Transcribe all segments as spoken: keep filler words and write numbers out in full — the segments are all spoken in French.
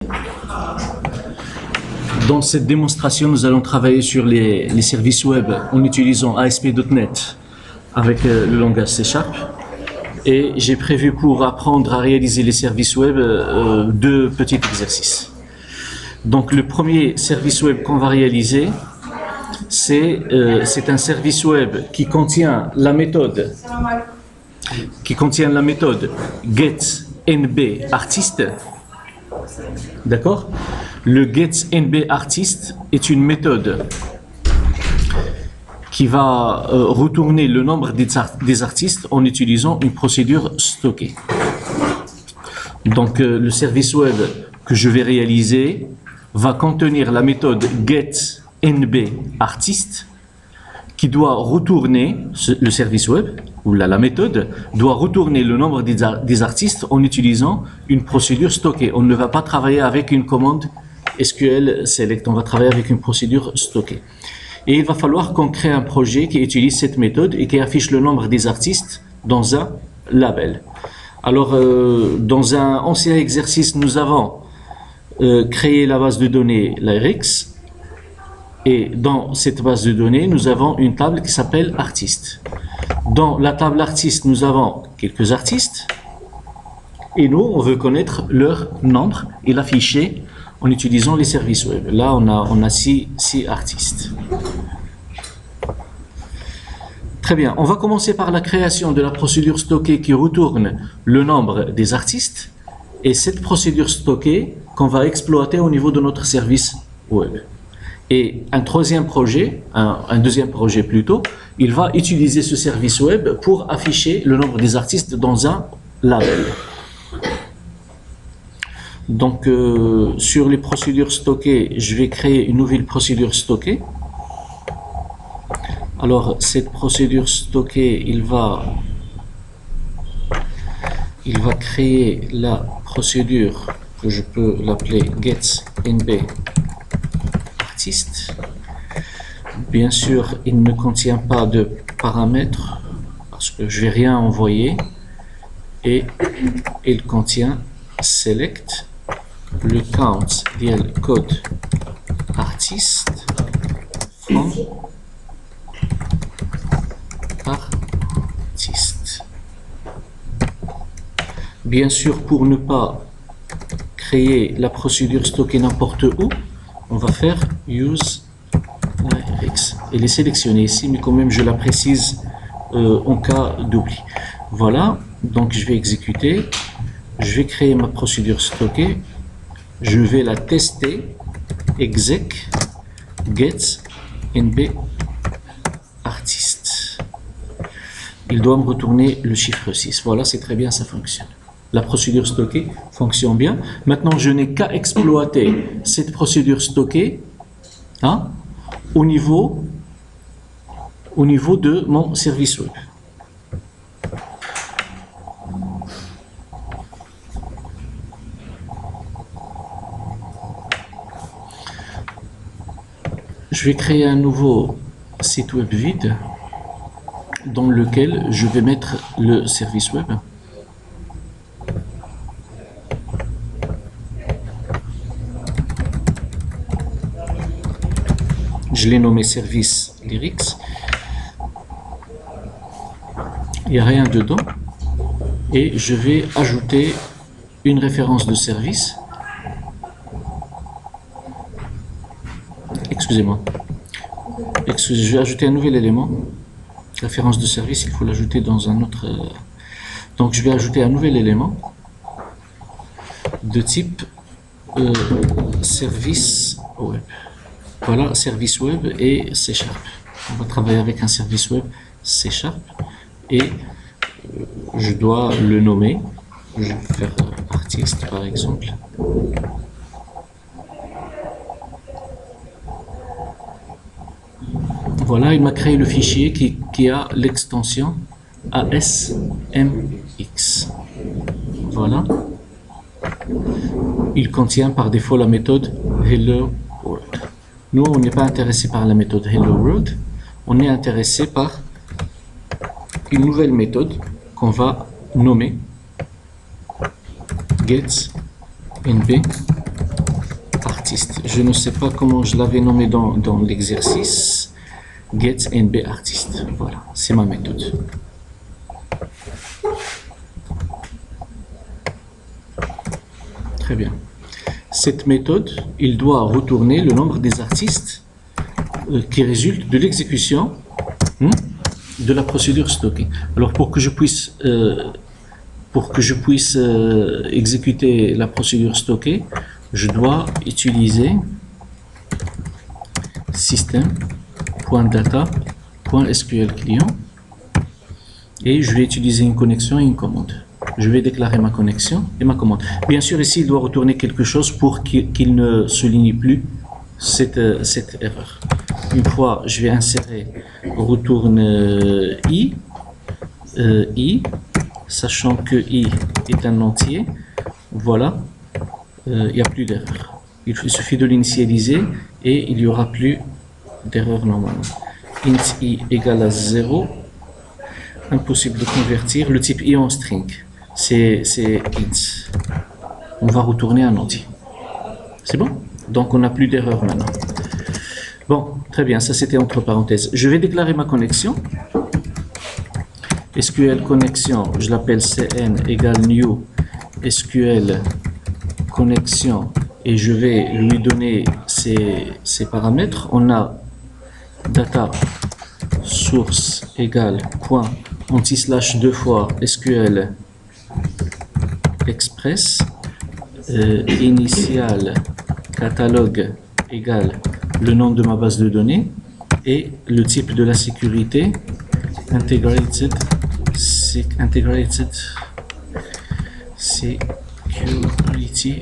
Dans cette démonstration, nous allons travailler sur les, les services web en utilisant A S P point net avec euh, le langage C Sharp. Et j'ai prévu pour apprendre à réaliser les services web euh, deux petits exercices. Donc le premier service web qu'on va réaliser, c'est euh, c'est un service web qui contient la méthode qui contient la méthode getNBArtist. D'accord? Le getNBArtist est une méthode qui va euh, retourner le nombre des, art des artistes en utilisant une procédure stockée. Donc euh, le service web que je vais réaliser va contenir la méthode getNBArtist qui doit retourner, le service web, ou la, la méthode, doit retourner le nombre des, des artistes en utilisant une procédure stockée. On ne va pas travailler avec une commande S Q L select, on va travailler avec une procédure stockée. Et il va falloir qu'on crée un projet qui utilise cette méthode et qui affiche le nombre des artistes dans un label. Alors, euh, dans un ancien exercice, nous avons euh, créé la base de données Lyrics. Et dans cette base de données, nous avons une table qui s'appelle artistes. Dans la table artistes, nous avons quelques artistes. Et nous, on veut connaître leur nombre et l'afficher en utilisant les services web. Là, on a, on a six, six artistes. Très bien. On va commencer par la création de la procédure stockée qui retourne le nombre des artistes. Et cette procédure stockée qu'on va exploiter au niveau de notre service web. Et un troisième projet, un, un deuxième projet plutôt, il va utiliser ce service web pour afficher le nombre des artistes dans un label. Donc, euh, sur les procédures stockées, je vais créer une nouvelle procédure stockée. Alors, cette procédure stockée, il va, il va créer la procédure que je peux l'appeler getNB. Bien sûr, il ne contient pas de paramètres parce que je vais rien envoyer et il contient select le count dial code artist from artist. Bien sûr, pour ne pas créer la procédure stockée n'importe où, on va faire use Lyrics. Elle est sélectionnée ici, mais quand même je la précise euh, en cas d'oubli. Voilà, donc je vais exécuter. Je vais créer ma procédure stockée. Je vais la tester. Exec get nb artist. Il doit me retourner le chiffre six. Voilà, c'est très bien, ça fonctionne. La procédure stockée fonctionne bien. Maintenant, je n'ai qu'à exploiter cette procédure stockée hein, au niveau, au niveau de mon service web. Je vais créer un nouveau site web vide dans lequel je vais mettre le service web. Je l'ai nommé service lyrics. Il n'y a rien dedans. Et je vais ajouter une référence de service. Excusez-moi. Excusez, je vais ajouter un nouvel élément. Référence de service, il faut l'ajouter dans un autre. Donc je vais ajouter un nouvel élément de type euh, service web. Voilà, service web et C Sharp. On va travailler avec un service web C Sharp et je dois le nommer. Je vais faire artiste par exemple. Voilà, il m'a créé le fichier qui, qui a l'extension A S M X. Voilà. Il contient par défaut la méthode Hello World. Nous, on n'est pas intéressé par la méthode Hello World, on est intéressé par une nouvelle méthode qu'on va nommer getNB artiste. Je ne sais pas comment je l'avais nommé dans, dans l'exercice. Get N B artiste. Voilà, c'est ma méthode. Très bien. Cette méthode, il doit retourner le nombre des artistes euh, qui résultent de l'exécution hmm, de la procédure stockée. Alors pour que je puisse, euh, pour que je puisse euh, exécuter la procédure stockée, je dois utiliser système.data.sql client et je vais utiliser une connexion et une commande. Je vais déclarer ma connexion et ma commande. Bien sûr, ici, il doit retourner quelque chose pour qu'il qu'il ne souligne plus cette, cette erreur. Une fois, je vais insérer retourne euh, i, euh, i, sachant que i est un entier. Voilà, euh, il n'y a plus d'erreur. Il suffit de l'initialiser et il n'y aura plus d'erreur normalement. Int i égale à zéro. Impossible de convertir le type i en string. C'est int. On va retourner un entier. C'est bon? Donc on n'a plus d'erreur maintenant. Bon, très bien, ça c'était entre parenthèses. Je vais déclarer ma connexion. S Q L connexion, je l'appelle cn égale new S Q L connexion et je vais lui donner ses, ses paramètres. On a data source égale point anti-slash deux fois S Q L express euh, initial catalogue égale le nom de ma base de données et le type de la sécurité integrated integrated security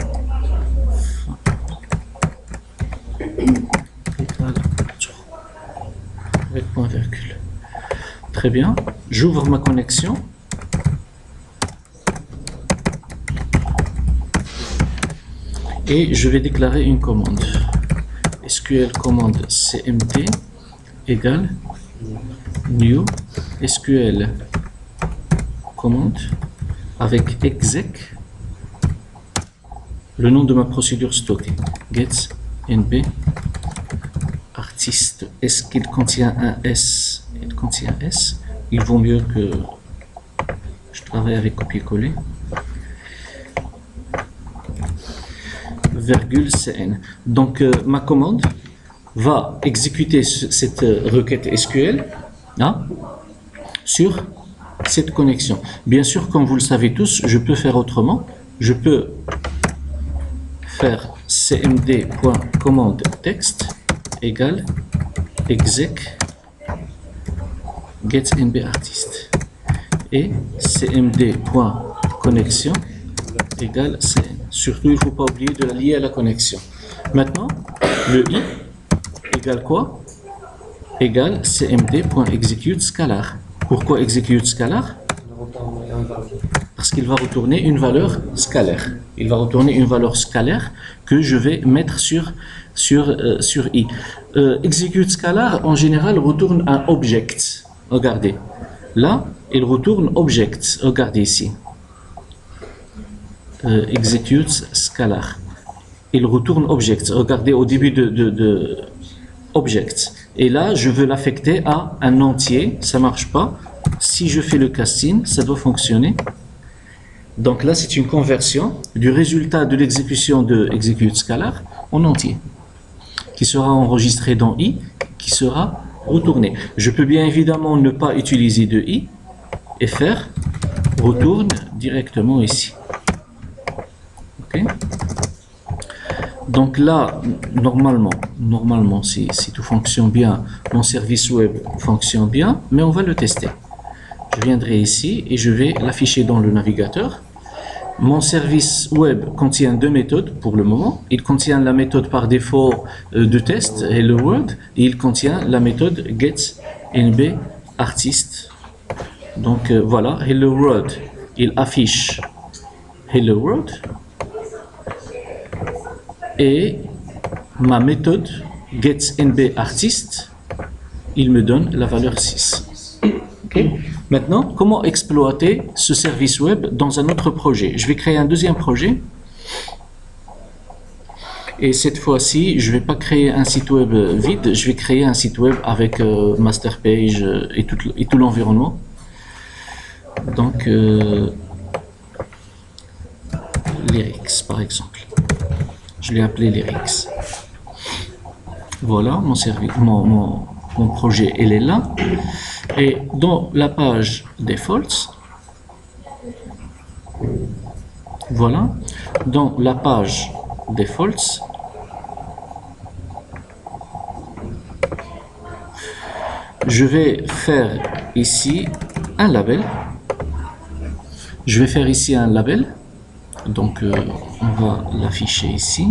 avec point virgule. Très bien, j'ouvre ma connexion. Et je vais déclarer une commande. S Q L commande cmd égale new S Q L commande avec exec le nom de ma procédure stockée. Get nb artiste. Est-ce qu'il contient un S? Il contient S. Il vaut mieux que je travaille avec copier-coller. Virgule cn. Donc euh, ma commande va exécuter ce, cette euh, requête S Q L hein, sur cette connexion. Bien sûr, comme vous le savez tous, je peux faire autrement. Je peux faire cmd.commande texte égale exec get nb artist et cmd.connexion égale cn. Surtout, il ne faut pas oublier de la lier à la connexion. Maintenant, le i égale quoi? Égale cmd.execute scalar. Pourquoi execute scalar? Parce qu'il va retourner une valeur scalaire. Il va retourner une valeur scalaire que je vais mettre sur, sur, euh, sur i. Euh, execute scalar, en général, retourne un object. Regardez. Là, il retourne object. Regardez ici. Euh, execute scalar. Il retourne object. Regardez au début de, de, de object. Et là, je veux l'affecter à un entier. Ça marche pas. Si je fais le casting, ça doit fonctionner. Donc là, c'est une conversion du résultat de l'exécution de execute scalar en entier, qui sera enregistré dans i, qui sera retourné. Je peux bien évidemment ne pas utiliser de i et faire retourne directement ici. Okay. Donc là, normalement, normalement si, si tout fonctionne bien, mon service web fonctionne bien, mais on va le tester. Je viendrai ici et je vais l'afficher dans le navigateur. Mon service web contient deux méthodes pour le moment. Il contient la méthode par défaut de test, Hello World, et il contient la méthode getNBArtist. Donc euh, voilà, Hello World, il affiche Hello World. Et ma méthode getNBArtist, il me donne la valeur six. Okay. Maintenant, comment exploiter ce service web dans un autre projet? Je vais créer un deuxième projet. Et cette fois-ci, je ne vais pas créer un site web vide, je vais créer un site web avec euh, master page et tout, et tout l'environnement. Donc, euh, Lyrics par exemple. Je l'ai appelé Lyrics. Voilà, mon, service, mon, mon, mon projet, il est là. Et dans la page Defaults, voilà, dans la page Defaults, je vais faire ici un label. Je vais faire ici un label. Donc, euh, on va l'afficher ici.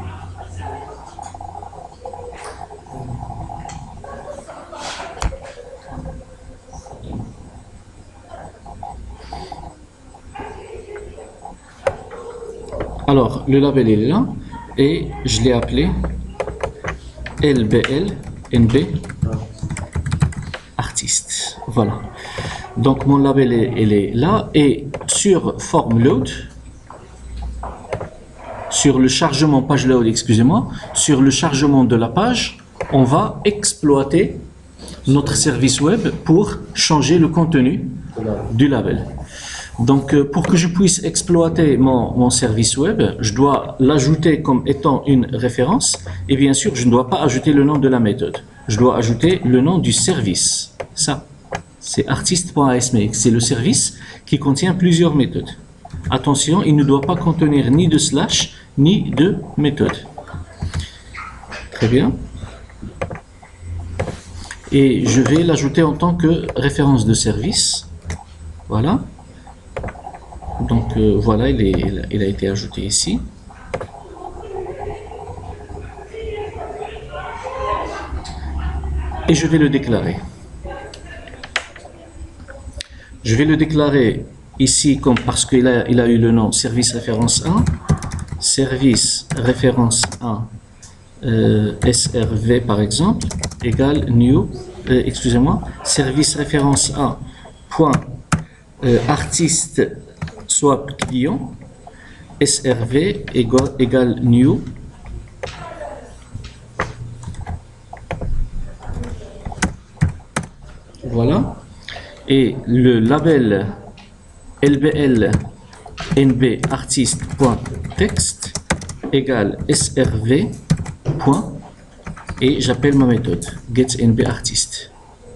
Alors, le label est là et je l'ai appelé L B L N B Artiste. Voilà. Donc, mon label est, il est là et sur Form Load, sur le chargement page load, excusez-moi, sur le chargement de la page, on va exploiter notre service web pour changer le contenu du label. Donc, pour que je puisse exploiter mon, mon service web, je dois l'ajouter comme étant une référence. Et bien sûr, je ne dois pas ajouter le nom de la méthode. Je dois ajouter le nom du service. Ça, c'est artiste.asmx. C'est le service qui contient plusieurs méthodes. Attention, il ne doit pas contenir ni de slash, ni de méthode. Très bien. Et je vais l'ajouter en tant que référence de service. Voilà. Donc euh, voilà, il, est, il a été ajouté ici. Et je vais le déclarer. Je vais le déclarer ici comme parce qu'il a, il a eu le nom service référence un. Service référence un euh, S R V par exemple égale new, euh, excusez-moi, service référence un point euh, artiste swap client S R V égale, égale new voilà, et le label L B L N B artiste.text égale S R V point et j'appelle ma méthode getNBArtist.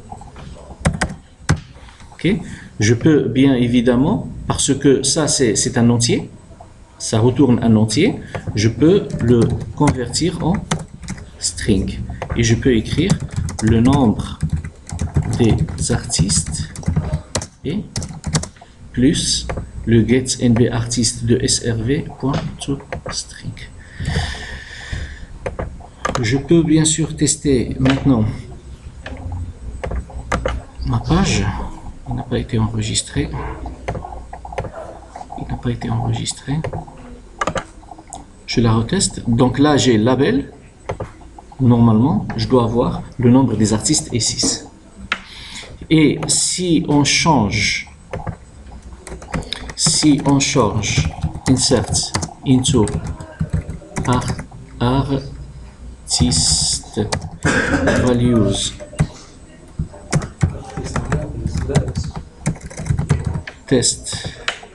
Ok, je peux bien évidemment, parce que ça c'est un entier, ça retourne un entier, je peux le convertir en string et je peux écrire le nombre des artistes et plus le getNBArtist de S R V.toString. Je peux bien sûr tester maintenant ma page. Il n'a pas été enregistré. Il n'a pas été enregistré. Je la reteste. Donc là, j'ai label. Normalement, je dois avoir le nombre des artistes est six. Et si on change, si on change insert into art, artist values test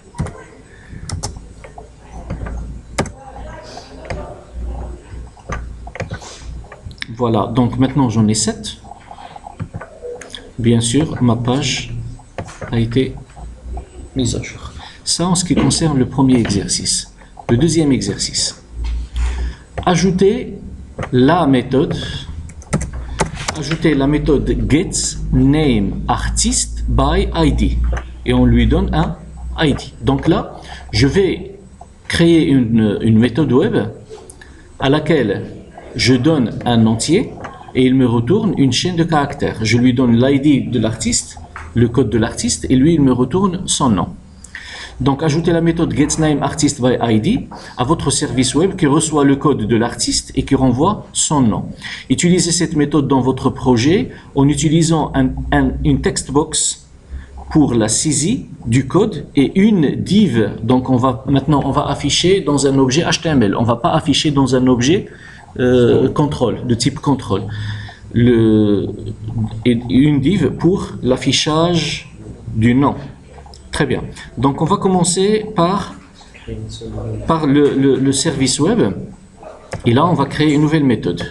voilà, donc maintenant j'en ai sept. Bien sûr, ma page a été mise à jour. Ça en ce qui concerne le premier exercice. Le deuxième exercice, ajouter la méthode ajouter la méthode getNameArtist by I D et on lui donne un I D. Donc là, je vais créer une, une méthode web à laquelle je donne un entier et il me retourne une chaîne de caractères. Je lui donne l'I D de l'artiste, le code de l'artiste, et lui il me retourne son nom. Donc ajoutez la méthode getNameArtist by I D à votre service web qui reçoit le code de l'artiste et qui renvoie son nom. Utilisez cette méthode dans votre projet en utilisant un, un, une textbox pour la saisie du code et une div. Donc on va maintenant on va afficher dans un objet H T M L. On va pas afficher dans un objet euh, contrôle, de type contrôle. Le, et une div pour l'affichage du nom. Très bien. Donc on va commencer par, par le, le, le service web. Et là on va créer une nouvelle méthode.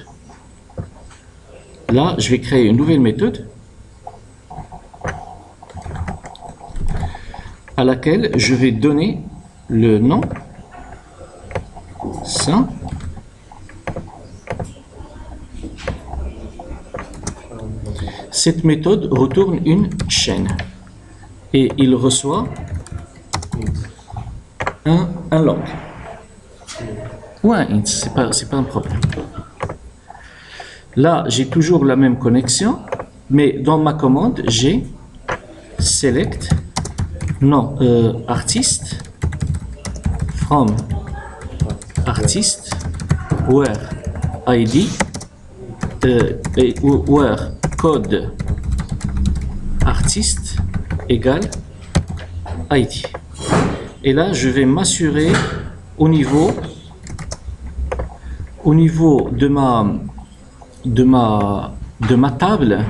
Là je vais créer une nouvelle méthode à laquelle je vais donner le nom. Ça. Cette méthode retourne une chaîne et il reçoit un, un log. Ouais, c'est pas, c'est pas un problème. Là, j'ai toujours la même connexion, mais dans ma commande, j'ai select non euh, artist from artist where I D euh, et where code artiste égale I D. Et là, je vais m'assurer au niveau au niveau de ma de ma de ma table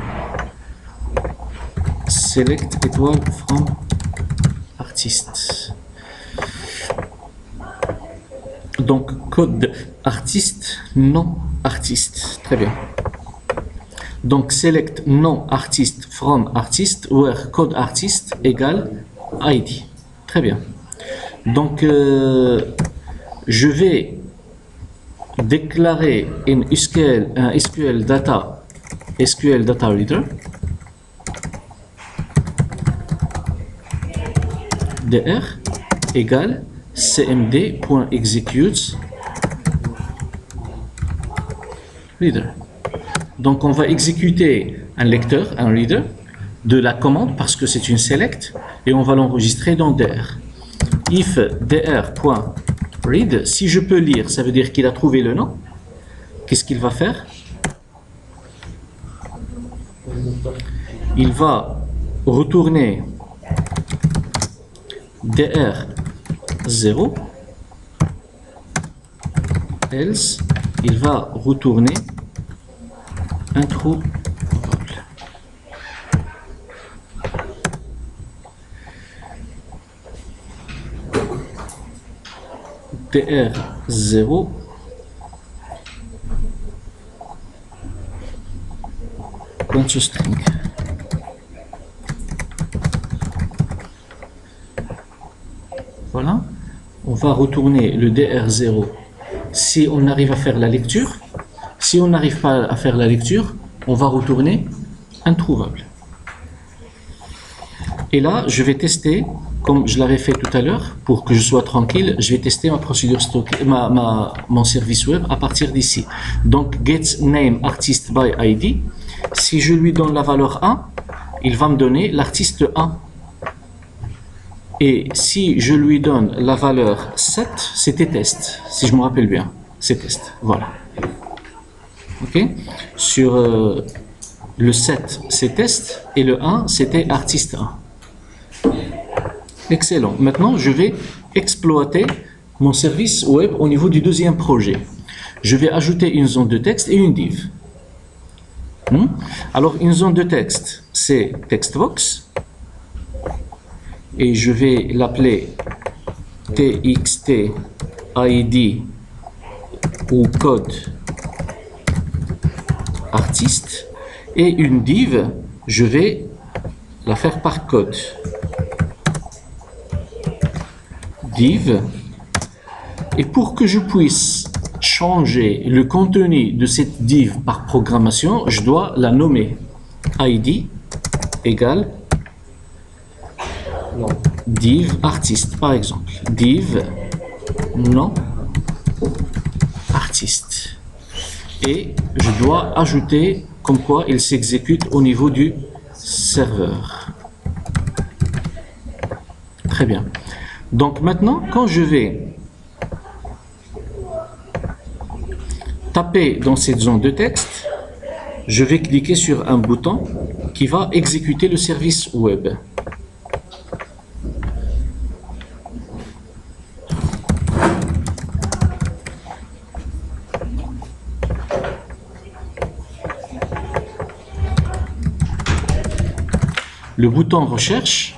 select étoile from artiste. Donc code artiste non artiste. Très bien. Donc select non artiste from artiste where code artiste égale I D. Très bien. Donc euh, je vais déclarer une S Q L, un S Q L data S Q L data reader dr égale cmd.execute reader. Donc on va exécuter un lecteur, un reader de la commande parce que c'est une select et on va l'enregistrer dans dr. If dr.read, si je peux lire, ça veut dire qu'il a trouvé le nom. Qu'est-ce qu'il va faire? Il va retourner dr zéro, else il va retourner un trou. dr zéro point string. Voilà, on va retourner le dr zéro si on arrive à faire la lecture. Si on n'arrive pas à faire la lecture, on va retourner introuvable. Et là, je vais tester, comme je l'avais fait tout à l'heure, pour que je sois tranquille, je vais tester ma procédure stockée, ma, ma, mon service web à partir d'ici. Donc, get name artist by I D. Si je lui donne la valeur un, il va me donner l'artiste un. Et si je lui donne la valeur sept, c'était test, si je me rappelle bien. C'est test, voilà. Ok. Sur euh, le sept, c'est test, et le un, c'était artiste un. Excellent. Maintenant, je vais exploiter mon service web au niveau du deuxième projet. Je vais ajouter une zone de texte et une div. Hmm? Alors, une zone de texte, c'est textbox. Et je vais l'appeler txt I D ou code artiste. Et une div, je vais la faire par code. Div. Et pour que je puisse changer le contenu de cette div par programmation, je dois la nommer I D égale div artiste, par exemple. Div non artiste. Et je dois ajouter comme quoi il s'exécute au niveau du serveur. Très bien. Donc maintenant, quand je vais taper dans cette zone de texte, je vais cliquer sur un bouton qui va exécuter le service web. le bouton recherche,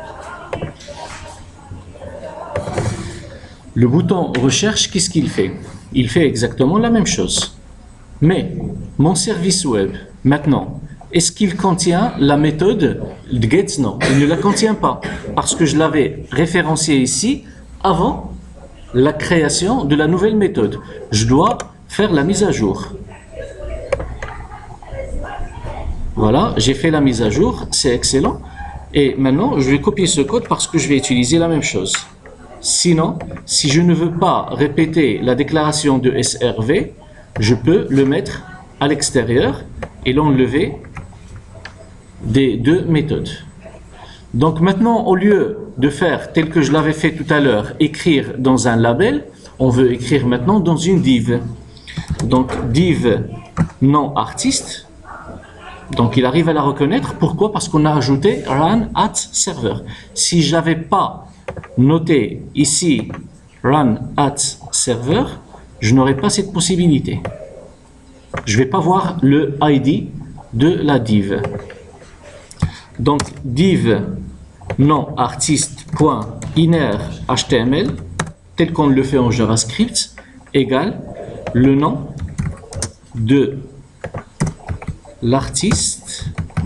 le bouton recherche, qu'est-ce qu'il fait? Il fait exactement la même chose. Mais mon service web, maintenant, est-ce qu'il contient la méthode de get? Non, il ne la contient pas. Parce que je l'avais référencié ici avant la création de la nouvelle méthode. Je dois faire la mise à jour. Voilà, j'ai fait la mise à jour, c'est excellent. Et maintenant, je vais copier ce code parce que je vais utiliser la même chose. Sinon, si je ne veux pas répéter la déclaration de S R V, je peux le mettre à l'extérieur et l'enlever des deux méthodes. Donc maintenant, au lieu de faire tel que je l'avais fait tout à l'heure, écrire dans un label, on veut écrire maintenant dans une div. Donc div nom artiste. Donc il arrive à la reconnaître. Pourquoi? Parce qu'on a ajouté run at server. Si je n'avais pas noté ici run at server, je n'aurais pas cette possibilité. Je ne vais pas voir le I D de la div. Donc div nom artiste.inner H T M L, tel qu'on le fait en JavaScript, égale le nom de l'artiste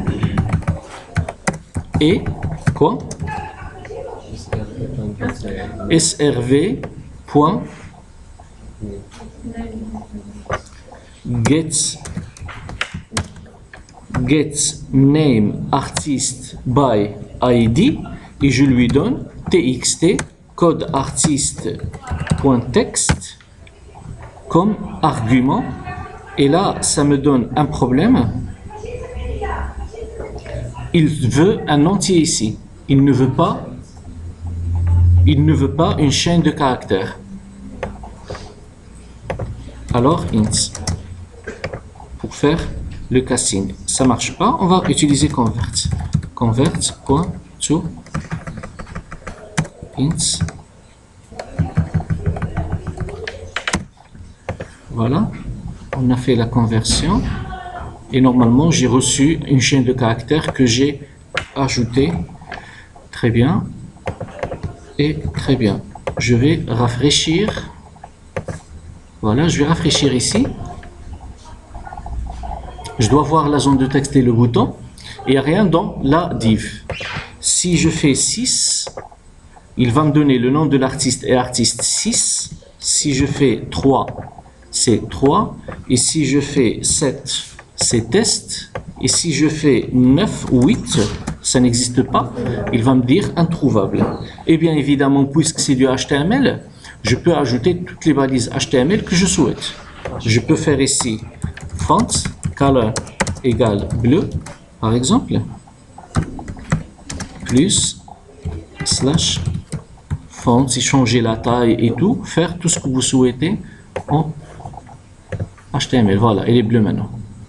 et quoi? srv. Get, get name artist by I D et je lui donne txt code artiste.text comme argument. Et là, ça me donne un problème. Il veut un entier ici. Il ne veut pas, il ne veut pas une chaîne de caractères. Alors, int. Pour faire le casting. Ça marche pas, on va utiliser convert. Convert.to int. Voilà, on a fait la conversion et normalement j'ai reçu une chaîne de caractères que j'ai ajoutée. Très bien. Et très bien. Je vais rafraîchir. Voilà, je vais rafraîchir ici. Je dois voir la zone de texte et le bouton. Il n'y a rien dans la div. Si je fais six, il va me donner le nom de l'artiste et artiste six. Si je fais trois, c'est trois. Et si je fais sept, c'est test. Et si je fais neuf ou huit, ça n'existe pas. Il va me dire introuvable. Et bien évidemment, puisque c'est du H T M L, je peux ajouter toutes les balises H T M L que je souhaite. Je peux faire ici font color égale bleu, par exemple, plus slash font, si changer la taille et tout, faire tout ce que vous souhaitez en H T M L. Voilà, il est bleu maintenant.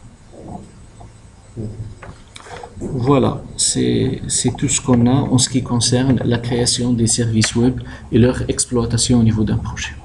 Voilà, c'est tout ce qu'on a en ce qui concerne la création des services web et leur exploitation au niveau d'un projet.